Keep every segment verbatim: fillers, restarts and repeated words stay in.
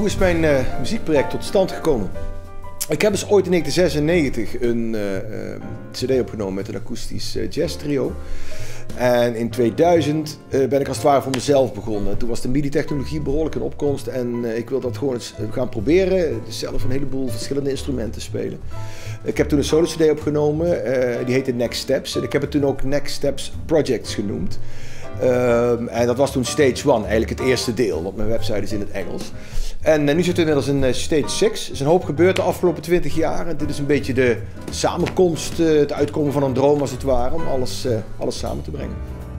hoe is mijn uh, muziekproject tot stand gekomen? Ik heb dus ooit in negentien zesennegentig een uh, uh, cd opgenomen met een akoestisch uh, jazz trio. En in tweeduizend uh, ben ik als het ware voor mezelf begonnen. Toen was de MIDI-technologie behoorlijk in opkomst en uh, ik wilde dat gewoon eens gaan proberen. Dus zelf een heleboel verschillende instrumenten spelen. Ik heb toen een solo-cd opgenomen, uh, die heette Next Steps. En ik heb het toen ook Next Steps Projects genoemd. Um, en dat was toen Stage one, eigenlijk het eerste deel, want mijn website is in het Engels. En uh, nu zit er inmiddels in uh, Stage six. Er is een hoop gebeurd de afgelopen twintig jaar. En dit is een beetje de samenkomst, uh, het uitkomen van een droom als het ware, om alles, uh, alles samen te brengen.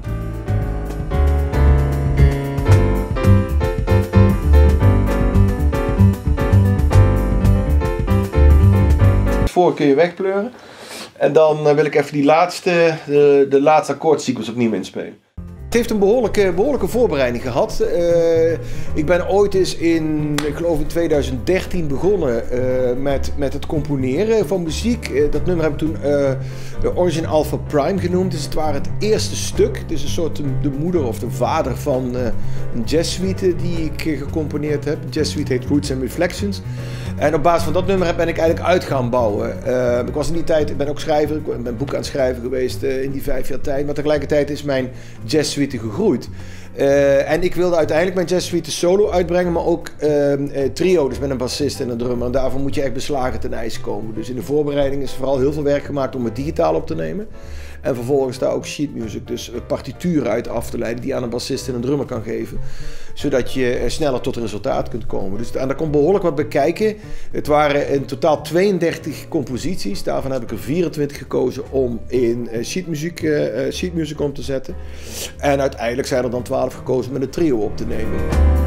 Voor kun je wegpleuren. En dan uh, wil ik even die laatste, de, de laatste akkoordsequence opnieuw inspelen. Het heeft een behoorlijke, behoorlijke voorbereiding gehad. Uh, ik ben ooit eens in, ik geloof in tweeduizend dertien begonnen uh, met, met het componeren van muziek. Uh, dat nummer heb ik toen uh, Origin Alpha Prime genoemd. Dus het waren het eerste stuk. Het is een soort de moeder of de vader van uh, een jazzsuite die ik uh, gecomponeerd heb. De jazzsuite heet Roots and Reflections. En op basis van dat nummer ben ik eigenlijk uit gaan bouwen. Uh, ik was in die tijd, ik ben ook schrijver, ik ben boeken aan het schrijven geweest uh, in die vijf jaar tijd. Maar tegelijkertijd is mijn jazzsuite gegroeid. Uh, en ik wilde uiteindelijk mijn jazzsuite solo uitbrengen, maar ook uh, uh, trio, dus met een bassist en een drummer. En daarvoor moet je echt beslagen ten ijs komen. Dus in de voorbereiding is vooral heel veel werk gemaakt om het digitaal op te nemen. En vervolgens daar ook sheet music, dus partituren uit af te leiden die je aan een bassist en een drummer kan geven. Zodat je sneller tot resultaat kunt komen. Dus, en daar komt behoorlijk wat bij kijken. Het waren in totaal tweeëndertig composities. Daarvan heb ik er vierentwintig gekozen om in sheet music, uh, sheet music om te zetten. En uiteindelijk zijn er dan twaalf gekozen met een trio op te nemen.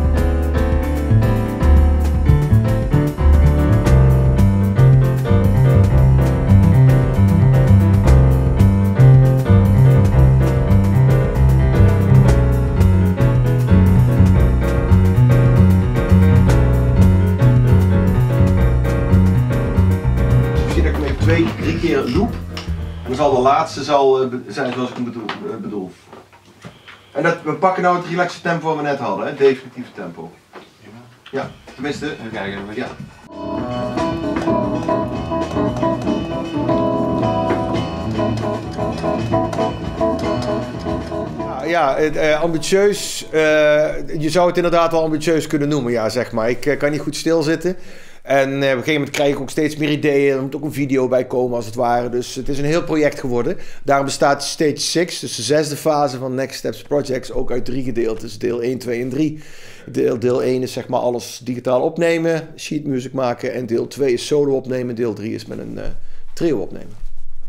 Twee, drie keer loop. Dan zal de laatste zal uh, zijn zoals ik hem bedoel. Uh, bedoel. En dat, we pakken nou het relaxe tempo wat we net hadden, het definitieve tempo. Ja, tenminste. Even kijken. Ja. Ja, uh, ambitieus. Uh, je zou het inderdaad wel ambitieus kunnen noemen, ja, zeg maar. Ik uh, kan niet goed stilzitten. En uh, op een gegeven moment krijg ik ook steeds meer ideeën. Er moet ook een video bij komen als het ware. Dus het is een heel project geworden. Daarom bestaat Stage six, dus de zesde fase van Next Steps Projects, ook uit drie gedeeltes. Deel één, twee en drie. Deel, deel één is zeg maar alles digitaal opnemen, sheet music maken. En deel twee is solo opnemen. Deel drie is met een uh, trio opnemen.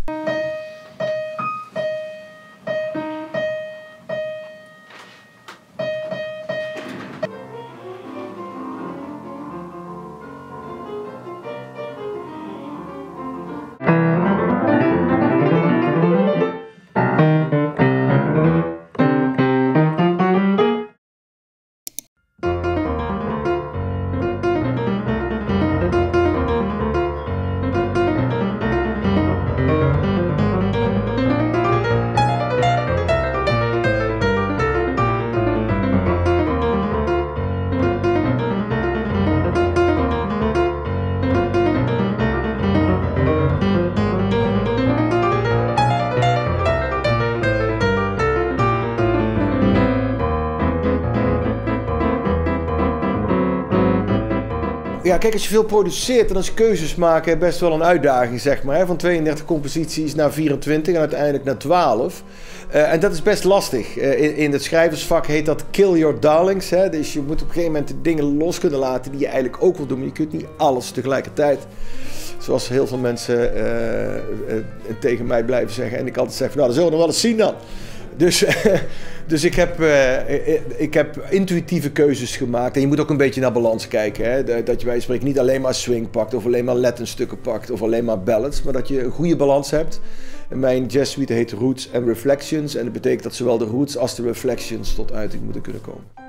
Ja, kijk, als je veel produceert, dan is keuzes maken best wel een uitdaging, zeg maar. Hè? Van tweeëndertig composities naar vierentwintig en uiteindelijk naar twaalf. Uh, en dat is best lastig. Uh, in, in het schrijversvak heet dat kill your darlings. Hè? Dus je moet op een gegeven moment de dingen los kunnen laten die je eigenlijk ook wil doen. Maar je kunt niet alles tegelijkertijd. Zoals heel veel mensen uh, uh, tegen mij blijven zeggen. En ik altijd zeg van, nou, dat zullen we nog wel eens zien dan. Dus, dus ik, heb, uh, ik heb intuïtieve keuzes gemaakt. En je moet ook een beetje naar balans kijken. Hè? Dat je bij spreken niet alleen maar swing pakt, of alleen maar Latin-stukken pakt, of alleen maar ballads. Maar dat je een goede balans hebt. En mijn jazzsuite heet Roots and Reflections. En dat betekent dat zowel de roots als de reflections tot uiting moeten kunnen komen.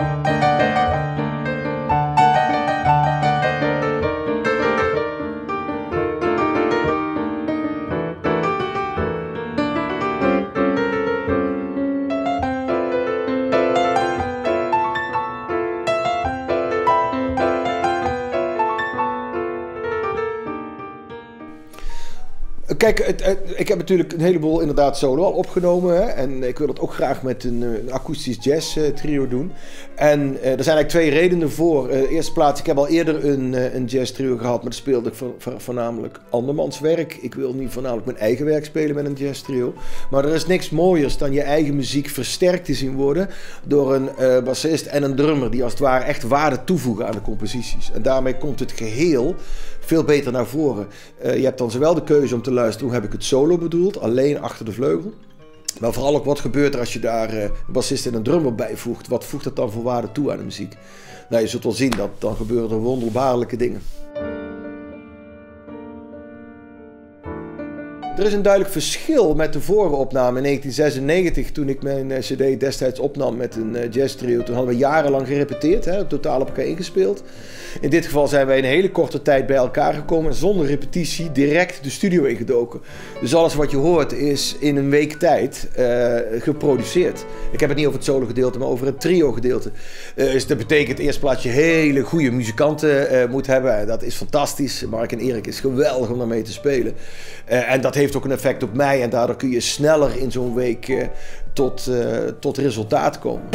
Kijk, het, het, ik heb natuurlijk een heleboel inderdaad solo al opgenomen. Hè? En ik wil dat ook graag met een, een akoestisch jazz uh, trio doen. En uh, er zijn eigenlijk twee redenen voor. Uh, eerste plaats, ik heb al eerder een, uh, een jazz trio gehad, maar dat speelde ik vo vo voornamelijk andermans werk. Ik wil niet voornamelijk mijn eigen werk spelen met een jazz trio. Maar er is niks mooiers dan je eigen muziek versterkt te zien worden door een uh, bassist en een drummer die als het ware echt waarde toevoegen aan de composities. En daarmee komt het geheel veel beter naar voren. Uh, je hebt dan zowel de keuze om te luisteren, hoe heb ik het solo bedoeld, alleen achter de vleugel. Maar vooral ook wat gebeurt er als je daar uh, een bassist en een drummer bijvoegt. Wat voegt dat dan voor waarde toe aan de muziek? Nou, je zult wel zien dat dan gebeuren er wonderbaarlijke dingen. Er is een duidelijk verschil met de vorige opname in negentien zesennegentig, toen ik mijn uh, cd destijds opnam met een uh, jazz trio. Toen hadden we jarenlang gerepeteerd, hè, totaal op elkaar ingespeeld. In dit geval zijn wij in een hele korte tijd bij elkaar gekomen, zonder repetitie, direct de studio ingedoken. Dus alles wat je hoort is in een week tijd uh, geproduceerd. Ik heb het niet over het solo gedeelte, maar over het trio gedeelte. Uh, dus dat betekent eerst plaats je hele goede muzikanten uh, moet hebben. En dat is fantastisch. Mark en Erik is geweldig om daarmee te spelen. Uh, en dat heeft ook een effect op mij. En daardoor kun je sneller in zo'n week uh, tot, uh, tot resultaat komen.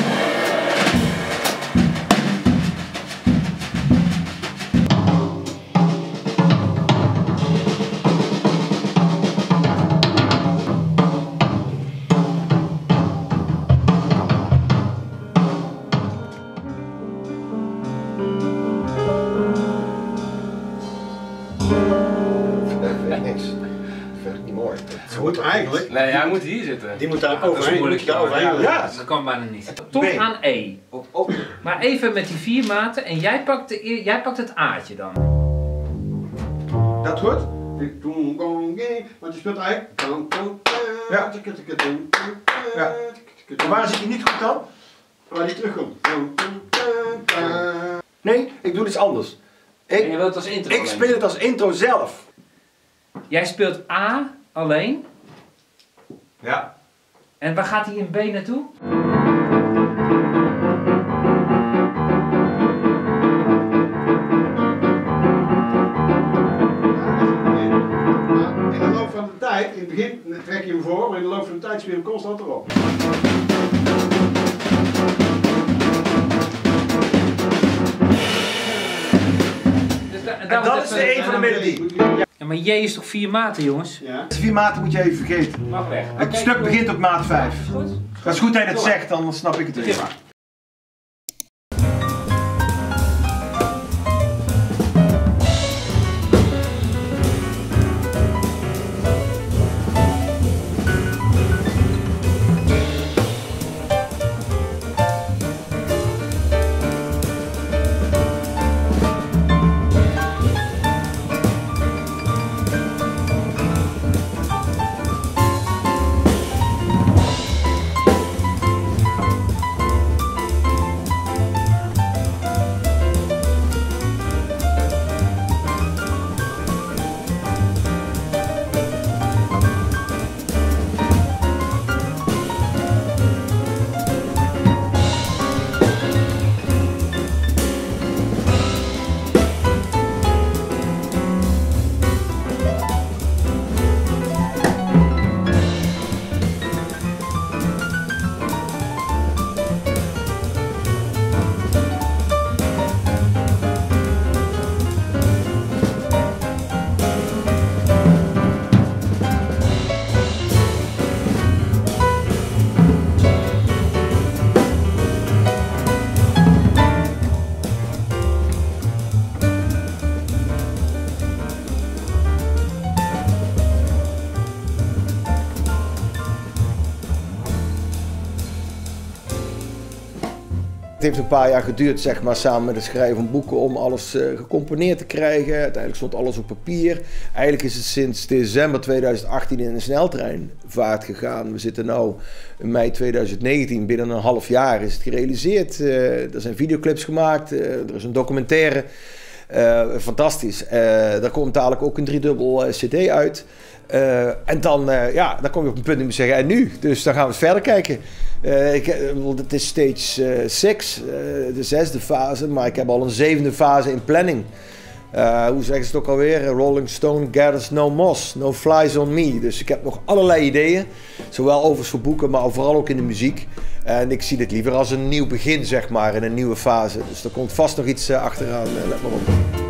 Moet eigenlijk. Nee, hij moet hier zitten. Die moet daar ja, overheen. Moet daar overheen. Ja, dat kan bijna niet. Tot B. aan E. Maar even met die vier maten en jij pakt, de, jij pakt het A'tje dan. Dat goed? Want je speelt eigenlijk. Ja. Ja. En waar zit je niet goed dan? Waar die terugkomt. Nee, ik doe iets anders. Ik, En je wilt het als intro ik alleen. speel het als intro zelf. Jij speelt A alleen. Ja. En waar gaat hij in B naartoe? In de loop van de tijd, in het begin trek je hem voor, maar in de loop van de tijd speel je hem constant erop. Dus da En dat is de een van de melodie. Ja, maar J is toch vier maten, jongens? Ja. Vier maten moet je even vergeten. Mag weg. Het Oké, stuk goed. begint op maat vijf. Is goed? Dat is goed dat je het zegt, dan snap ik het Begin weer. maar. Het heeft een paar jaar geduurd, zeg maar, samen met het schrijven van boeken om alles uh, gecomponeerd te krijgen. Uiteindelijk stond alles op papier. Eigenlijk is het sinds december tweeduizend achttien in een sneltreinvaart gegaan. We zitten nu in mei tweeduizend negentien, binnen een half jaar is het gerealiseerd. Uh, er zijn videoclips gemaakt, uh, er is een documentaire. Uh, fantastisch. Uh, daar komt dadelijk ook een driedubbel uh, cd uit. Uh, en dan, uh, ja, dan kom je op een punt om te zeggen, en nu? Dus dan gaan we eens verder kijken. Uh, ik, uh, het is stage zes, uh, uh, de zesde fase, maar ik heb al een zevende fase in planning. Uh, hoe zeggen ze het ook alweer? Rolling Stone gathers no moss, no flies on me. Dus ik heb nog allerlei ideeën, zowel overigens voor boeken, maar vooral ook in de muziek. En ik zie dit liever als een nieuw begin, zeg maar, in een nieuwe fase. Dus er komt vast nog iets uh, achteraan, uh, let maar op.